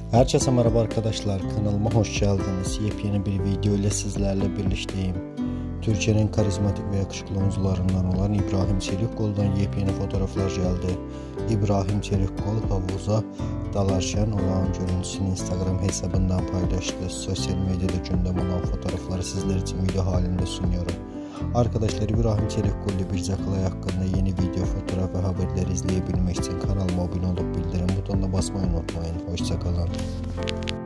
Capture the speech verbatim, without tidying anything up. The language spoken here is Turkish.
Herkese merhaba arkadaşlar, kanalıma hoş geldiniz. Yepyeni bir video ile sizlerle birlikteyim. Türkiye'nin karizmatik ve yakışıklı oyuncularından olan İbrahim Çelikkol'dan yepyeni fotoğraflar geldi. İbrahim Çelikkol havuza dalarken olağan görüntüsünü Instagram hesabından paylaştı. Sosyal medyada gündem olan fotoğrafları sizler için video halinde sunuyorum. Arkadaşlar, İbrahim Çelikkol ile Birce Kalay hakkında yeni video, fotoğraf ve haberleri izleyebilmek için kanalıma abone olup bildirim butonuna basmayı unutmayın. Hoşça kalın.